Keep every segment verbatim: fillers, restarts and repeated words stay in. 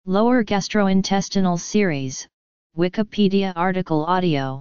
Lower gastrointestinal series, Wikipedia article audio.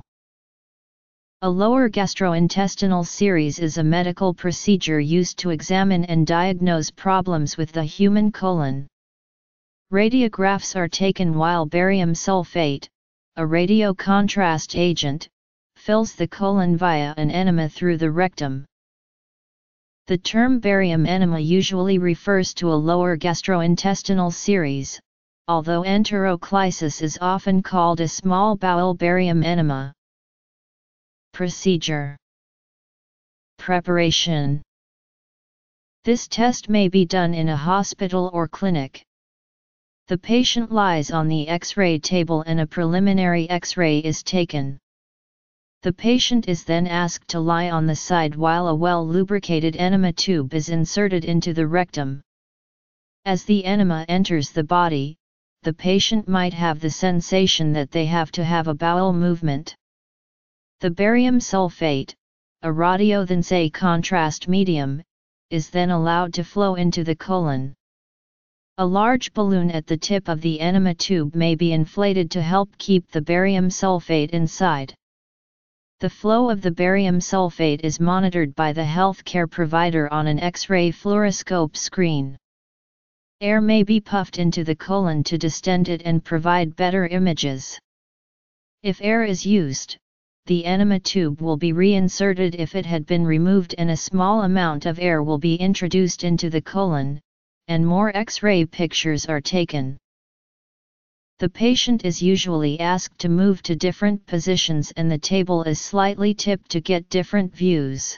A lower gastrointestinal series is a medical procedure used to examine and diagnose problems with the human colon. Radiographs are taken while barium sulfate, a radiocontrast agent, fills the colon via an enema through the rectum. The term barium enema usually refers to a lower gastrointestinal series, although enteroclysis is often called a small bowel barium enema. Procedure. Preparation. This test may be done in a hospital or clinic. The patient lies on the X-ray table and a preliminary X-ray is taken. The patient is then asked to lie on the side while a well-lubricated enema tube is inserted into the rectum. As the enema enters the body, the patient might have the sensation that they have to have a bowel movement. The barium sulfate, a radiotherapy contrast medium, is then allowed to flow into the colon. A large balloon at the tip of the enema tube may be inflated to help keep the barium sulfate inside. The flow of the barium sulfate is monitored by the healthcare provider on an X-ray fluoroscope screen. Air may be puffed into the colon to distend it and provide better images. If air is used, the enema tube will be reinserted if it had been removed, and a small amount of air will be introduced into the colon, and more X-ray pictures are taken. The patient is usually asked to move to different positions and the table is slightly tipped to get different views.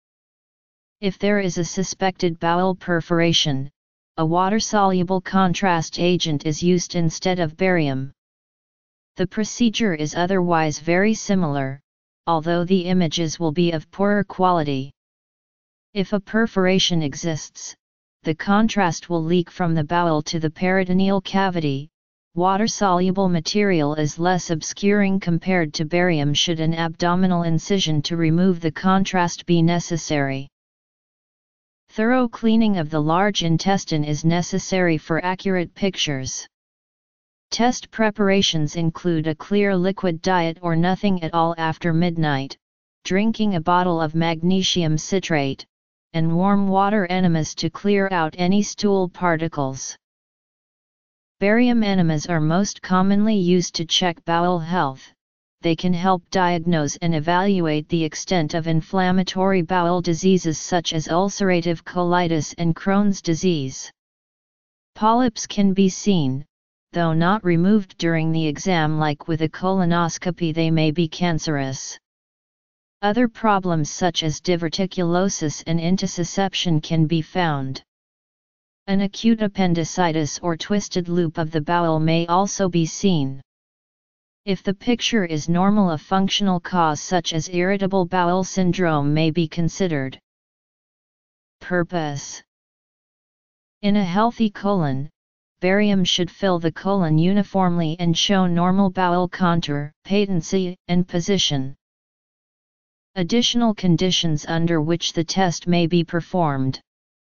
If there is a suspected bowel perforation, a water-soluble contrast agent is used instead of barium. The procedure is otherwise very similar, although the images will be of poorer quality. If a perforation exists, the contrast will leak from the bowel to the peritoneal cavity. Water-soluble material is less obscuring compared to barium should an abdominal incision to remove the contrast be necessary. Thorough cleaning of the large intestine is necessary for accurate pictures. Test preparations include a clear liquid diet or nothing at all after midnight, drinking a bottle of magnesium citrate, and warm water enemas to clear out any stool particles. Barium enemas are most commonly used to check bowel health. They can help diagnose and evaluate the extent of inflammatory bowel diseases such as ulcerative colitis and Crohn's disease. Polyps can be seen, though not removed during the exam. Like with a colonoscopy, they may be cancerous. Other problems such as diverticulosis and intussusception can be found. An acute appendicitis or twisted loop of the bowel may also be seen. If the picture is normal, a functional cause such as irritable bowel syndrome may be considered. Purpose. In a healthy colon, barium should fill the colon uniformly and show normal bowel contour, patency, and position. Additional conditions under which the test may be performed.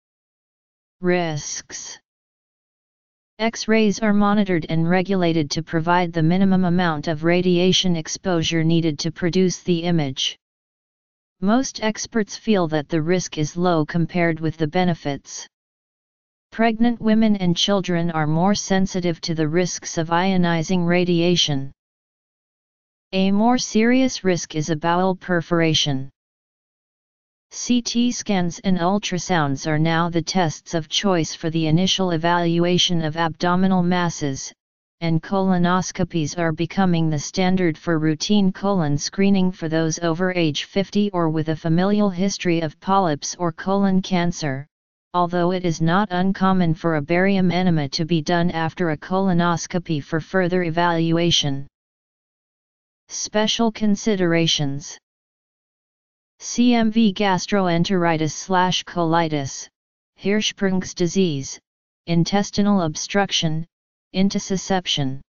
Risks. X-rays are monitored and regulated to provide the minimum amount of radiation exposure needed to produce the image. Most experts feel that the risk is low compared with the benefits. Pregnant women and children are more sensitive to the risks of ionizing radiation. A more serious risk is a bowel perforation. C T scans and ultrasounds are now the tests of choice for the initial evaluation of abdominal masses, and colonoscopies are becoming the standard for routine colon screening for those over age fifty or with a familial history of polyps or colon cancer, although it is not uncommon for a barium enema to be done after a colonoscopy for further evaluation. Special considerations. C M V gastroenteritis/colitis, Hirschsprung's disease, intestinal obstruction, intussusception.